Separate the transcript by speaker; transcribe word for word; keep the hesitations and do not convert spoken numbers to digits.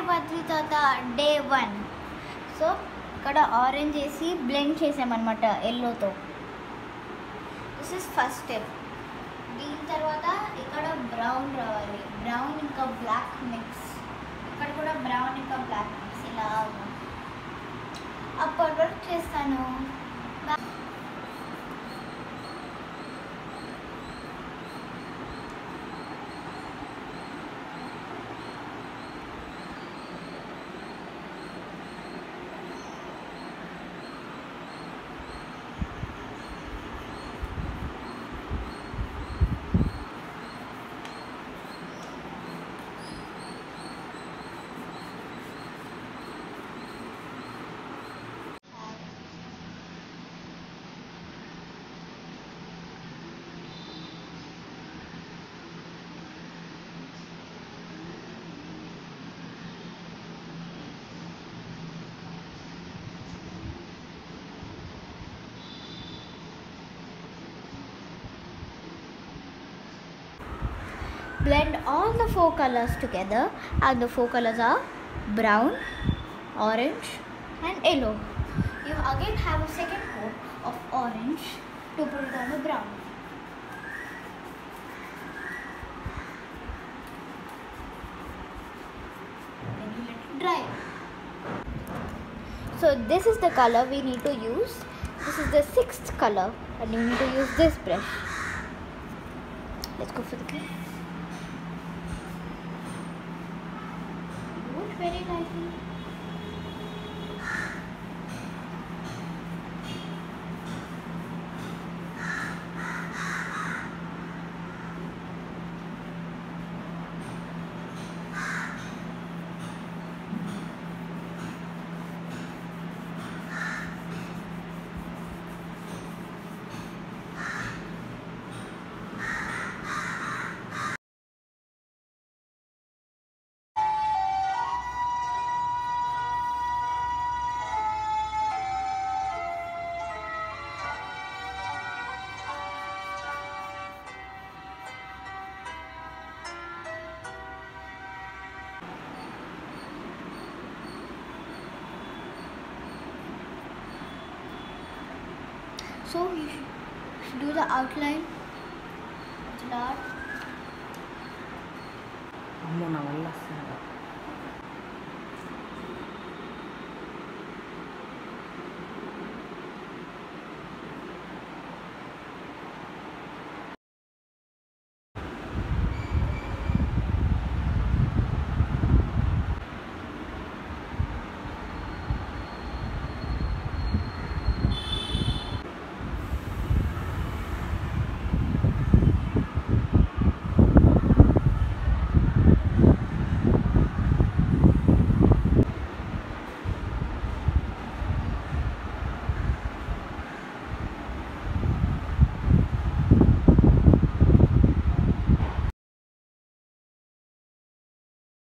Speaker 1: బద్రి తాత day one. So ఇక్కడ orange వేసి బ్లెండ్ చేసామన్నమాట ఎల్లోతో. This is first step. దీని తర్వాత ఇక్కడ బ్రౌన్ రావాలి, బ్రౌన్ ఇంకా బ్లాక్ మిక్స్. ఇక్కడ కూడా బ్రౌన్ ఇంకా బ్లాక్ మిక్స్ ఇలా అప్పటి వరకు చేస్తాను. Blend all the four colors together, and the four colors are brown, orange and yellow. You again have a second coat of orange to put it on the brown. Then you let it dry. So this is the color we need to use. This is the sixth color and you need to use this brush. Let's go for the clip. Very nicely. So you should, should do the outline. Start.
Speaker 2: అమ్మో నా వల్ల అసలు